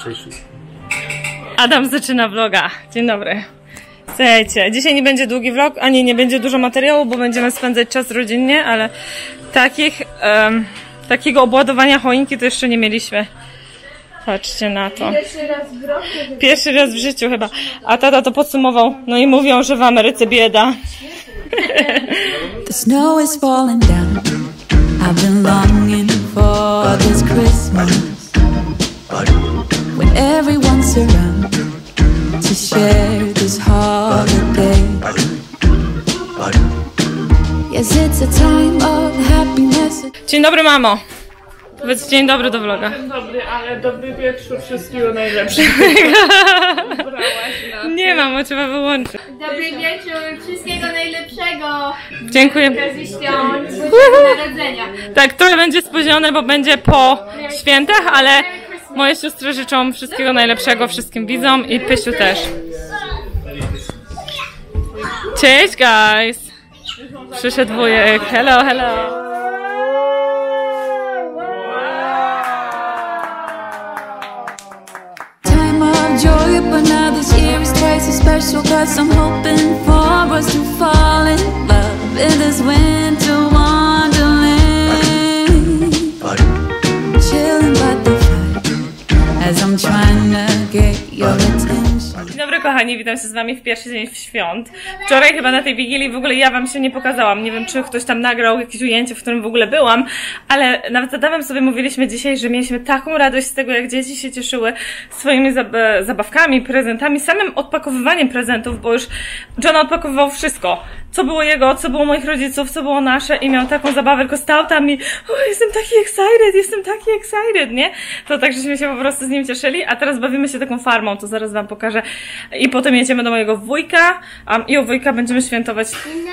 jutrzejszy. Adam zaczyna vloga. Dzień dobry. Słuchajcie, dzisiaj nie będzie długi vlog, ani nie będzie dużo materiału, bo będziemy spędzać czas rodzinnie, ale takiego obładowania choinki to jeszcze nie mieliśmy. Patrzcie na to. Pierwszy raz w roku. Pierwszy raz w życiu chyba. A tata to podsumował. No i mówią, że w Ameryce bieda. The snow is falling down. I've been longing for this Christmas when everyone's around to share this holiday. Yes, it's a time of happiness. Dzień dobry, mamo. Powiedz dzień dobry do vloga. Dzień dobry, ale dobry wieczór, wszystkiego najlepszego. Nie, mamo, trzeba wyłączyć. Dobry wieczór, wszystkiego najlepszego. Dziękuję. Z okazji świąt, Bożego Narodzenia. Tak, trochę będzie spóźnione, bo będzie po świętach, ale moje siostry życzą wszystkiego najlepszego wszystkim widzom i Pysiu też. Cześć, guys! Przyszedł wujek. Hello, hello! Joy, but now this year is twice as special, 'cause I'm hoping for us to fall in love in this winter wonderland, chilling by the fire as I'm trying to get your attention. Dzień dobry, kochani, witam się z wami w pierwszy dzień świąt. Wczoraj chyba na tej Wigilii w ogóle ja wam się nie pokazałam. Nie wiem, czy ktoś tam nagrał jakieś ujęcie, w którym w ogóle byłam, ale nawet z Adamem sobie mówiliśmy dzisiaj, że mieliśmy taką radość z tego, jak dzieci się cieszyły swoimi zabawkami, prezentami, samym odpakowywaniem prezentów, bo już John odpakowywał wszystko. Co było jego, co było moich rodziców, co było nasze i miał taką zabawę, tylko stał tam i jestem taki excited, nie? To tak, żeśmy się po prostu z nim cieszyli, a teraz bawimy się taką farmą, to zaraz wam pokażę. I potem jedziemy do mojego wujka i u wujka będziemy świętować.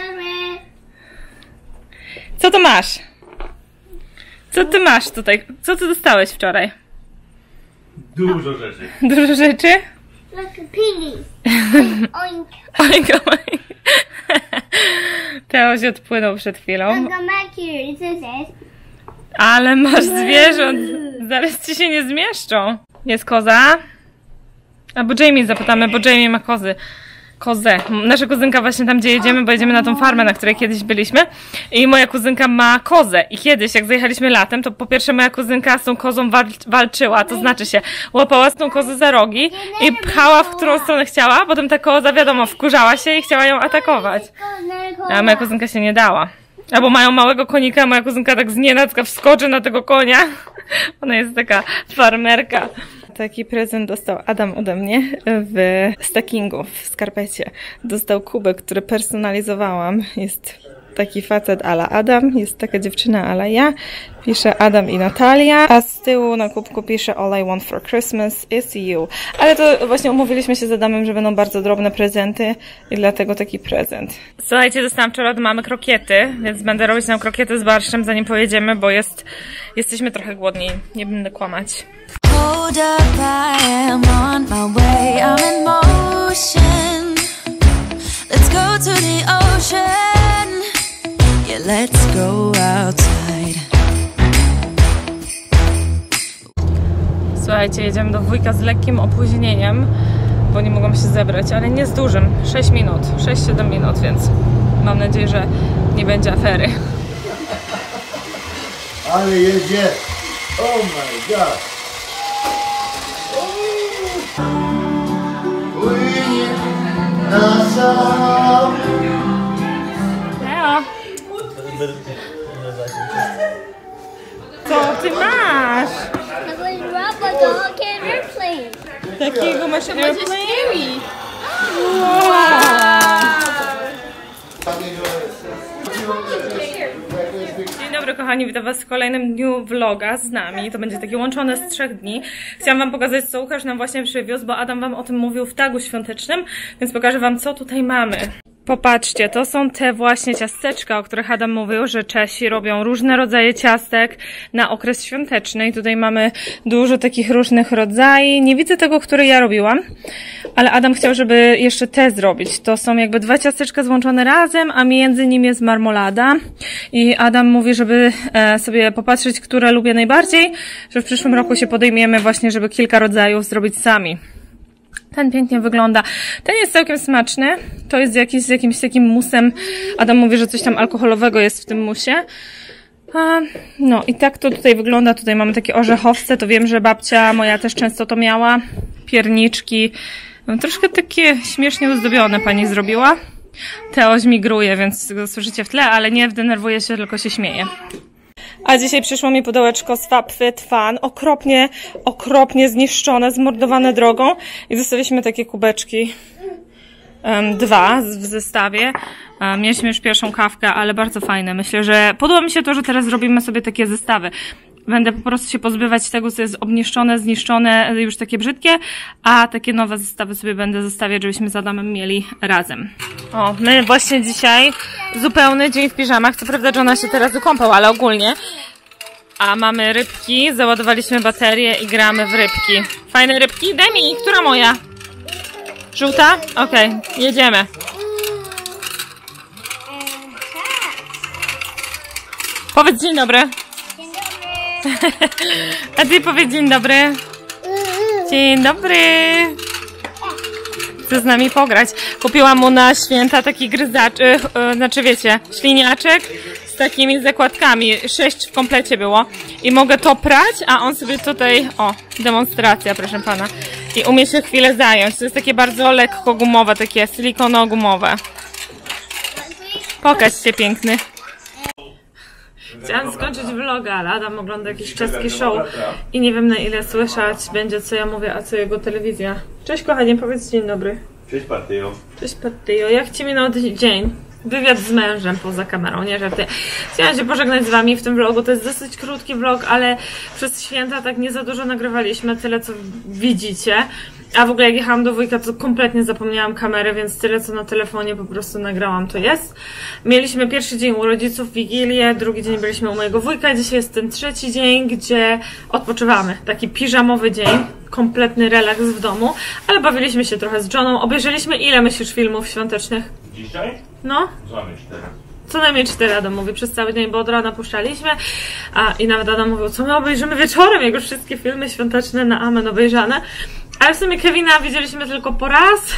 Co to masz? Co ty masz tutaj? Co ty dostałeś wczoraj? Dużo rzeczy. Dużo rzeczy? Look, piggy. Oink. Oink, oink. Teo się odpłynął przed chwilą. Come back here. It says Ale masz zwierząt. Zaraz ci się nie zmieszczą. Jest koza? Albo Jamie zapytamy, bo Jamie ma kozę. Nasza kuzynka właśnie tam, gdzie jedziemy, bo jedziemy na tą farmę, na której kiedyś byliśmy. I moja kuzynka ma kozę. I kiedyś, jak zajechaliśmy latem, to po pierwsze moja kuzynka z tą kozą walczyła. To znaczy się, łapała z tą kozę za rogi i pchała, w którą stronę chciała. Potem ta koza, wiadomo, wkurzała się i chciała ją atakować. A moja kuzynka się nie dała. Albo mają małego konika, moja kuzynka tak znienacka wskoczy na tego konia. Ona jest taka farmerka. Taki prezent dostał Adam ode mnie w stockingu, w skarpecie. Dostał kubek, który personalizowałam. Jest taki facet a la Adam, jest taka dziewczyna a la ja. Pisze Adam i Natalia, a z tyłu na kubku pisze All I want for Christmas is you. Ale to właśnie umówiliśmy się z Adamem, że będą bardzo drobne prezenty i dlatego taki prezent. Słuchajcie, dostałam wczoraj od mamy krokiety, więc będę robić nam krokiety z barszczem, zanim pojedziemy, bo jesteśmy trochę głodni, nie będę kłamać. Hold up, I am on my way, I'm in motion. Let's go to the ocean. Yeah, let's go outside. Słuchajcie, jedziemy do wujka z lekkim opóźnieniem, bo nie mogłam się zebrać, ale nie z dużym. 6 minut, 6-7 minut, więc mam nadzieję, że nie będzie afery. Ale jedzie! Oh my god! Płynie na sam. Leo! Co ty masz? Takiego masz airplane? Wow. Dzień dobry, kochani, witam was w kolejnym dniu vloga z nami. To będzie takie łączone z 3 dni. Chciałam wam pokazać, co Łukasz nam właśnie przywiózł, bo Adam wam o tym mówił w tagu świątecznym, więc pokażę wam, co tutaj mamy. Popatrzcie, to są te właśnie ciasteczka, o których Adam mówił, że Czesi robią różne rodzaje ciastek na okres świąteczny. I tutaj mamy dużo takich różnych rodzajów. Nie widzę tego, który ja robiłam, ale Adam chciał, żeby jeszcze te zrobić. To są jakby 2 ciasteczka złączone razem, a między nimi jest marmolada. I Adam mówi, żeby sobie popatrzeć, które lubię najbardziej, że w przyszłym roku się podejmiemy właśnie, żeby kilka rodzajów zrobić sami. Ten pięknie wygląda. Ten jest całkiem smaczny. To jest z jakimś takim musem. Adam mówi, że coś tam alkoholowego jest w tym musie. No i tak to tutaj wygląda. Tutaj mamy takie orzechowce. To wiem, że babcia moja też często to miała. Pierniczki. No, troszkę takie śmiesznie ozdobione pani zrobiła. Teoś migruje, więc go słyszycie w tle, ale nie denerwuje się, tylko się śmieje. A dzisiaj przyszło mi pudełeczko z FabFitFun, okropnie zniszczone, zmordowane drogą i zostawiliśmy takie kubeczki, 2 w zestawie. Mieliśmy już pierwszą kawkę, ale bardzo fajne. Myślę, że podoba mi się to, że teraz robimy sobie takie zestawy. Będę po prostu się pozbywać tego, co jest obniszczone, zniszczone, już takie brzydkie, a takie nowe zestawy sobie będę zostawiać, żebyśmy z Adamem mieli razem. O, my właśnie dzisiaj zupełny dzień w piżamach. Co prawda Johna się teraz wykąpał, ale ogólnie. A mamy rybki, załadowaliśmy baterię i gramy w rybki. Fajne rybki? Demi, która moja? Żółta? Okej, jedziemy. Powiedz dzień dobry. A ty powiedz dzień dobry. Dzień dobry. Chce z nami pograć. Kupiłam mu na święta taki gryzacz, znaczy wiecie, śliniaczek z takimi zakładkami. 6 w komplecie było. I mogę to prać, a on sobie tutaj, o, demonstracja, proszę pana. I umie się chwilę zająć. To jest takie bardzo lekko gumowe, takie silikono-gumowe. Pokaż się, piękny. Chciałam skończyć vloga, ale Adam ogląda jakiś czeski show i nie wiem, na ile słyszeć będzie, co ja mówię, a co jego telewizja. Cześć kochanie, powiedz dzień dobry. Cześć Patryjo. Cześć Patryjo, jak ci minął dzień? Wywiad z mężem poza kamerą, nie żarty. Chciałam się pożegnać z wami w tym vlogu, to jest dosyć krótki vlog, ale przez święta tak nie za dużo nagrywaliśmy, tyle co widzicie. A w ogóle jak jechałam do wujka, to kompletnie zapomniałam kamery, więc tyle co na telefonie po prostu nagrałam, to jest. Mieliśmy pierwszy dzień u rodziców, Wigilię, drugi dzień byliśmy u mojego wujka, dzisiaj jest ten trzeci dzień, gdzie odpoczywamy. Taki piżamowy dzień, kompletny relaks w domu, ale bawiliśmy się trochę z Johną. Obejrzeliśmy ile myślisz filmów świątecznych? Dzisiaj? No? Co mamy 4? Co najmniej 4, Adam mówi, przez cały dzień, bo od rana puszczaliśmy. I nawet Adam mówił, co my obejrzymy wieczorem, jak już wszystkie filmy świąteczne na Amen obejrzane. Ale w sumie Kevina widzieliśmy tylko po raz.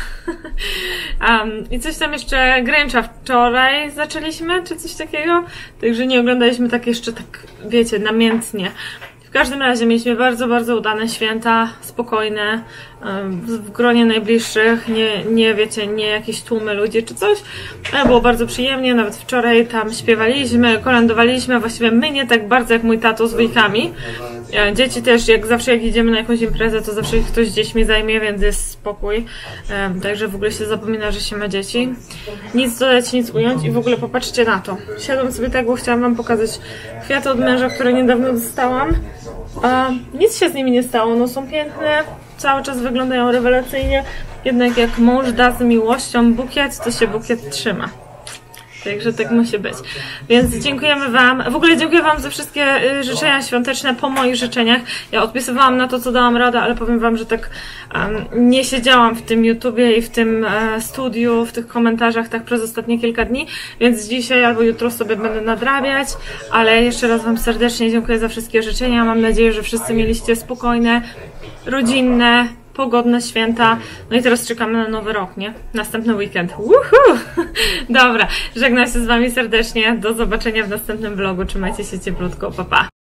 I coś tam jeszcze, Grincha wczoraj zaczęliśmy, czy coś takiego. Także nie oglądaliśmy tak jeszcze, tak wiecie, namiętnie. W każdym razie mieliśmy bardzo, bardzo udane święta, spokojne, w gronie najbliższych, nie wiecie, nie jakieś tłumy ludzi czy coś, ale było bardzo przyjemnie, nawet wczoraj tam śpiewaliśmy, kolędowaliśmy, właściwie my nie tak bardzo jak mój tato z wujkami. Dzieci też, jak zawsze jak idziemy na jakąś imprezę, to zawsze ich ktoś z dziećmi zajmie, więc jest spokój, także w ogóle się zapomina, że się ma dzieci. Nic dodać, nic ująć i w ogóle popatrzcie na to. Siadłam sobie tak, bo chciałam wam pokazać kwiaty od męża, które niedawno dostałam. Nic się z nimi nie stało, no są piękne, cały czas wyglądają rewelacyjnie, jednak jak mąż da z miłością bukiet, to się bukiet trzyma. Także tak musi być. Więc dziękujemy wam. W ogóle dziękuję wam za wszystkie życzenia świąteczne po moich życzeniach. Ja odpisywałam na to, co dałam radę, ale powiem wam, że tak nie siedziałam w tym YouTubie i w tym studiu, w tych komentarzach tak przez ostatnie kilka dni, więc dzisiaj albo jutro sobie będę nadrabiać, ale jeszcze raz wam serdecznie dziękuję za wszystkie życzenia. Mam nadzieję, że wszyscy mieliście spokojne, rodzinne, pogodne święta. No i teraz czekamy na nowy rok, nie? Następny weekend. Woohoo! Dobra, żegnam się z wami serdecznie. Do zobaczenia w następnym vlogu. Trzymajcie się cieplutko. Pa, pa!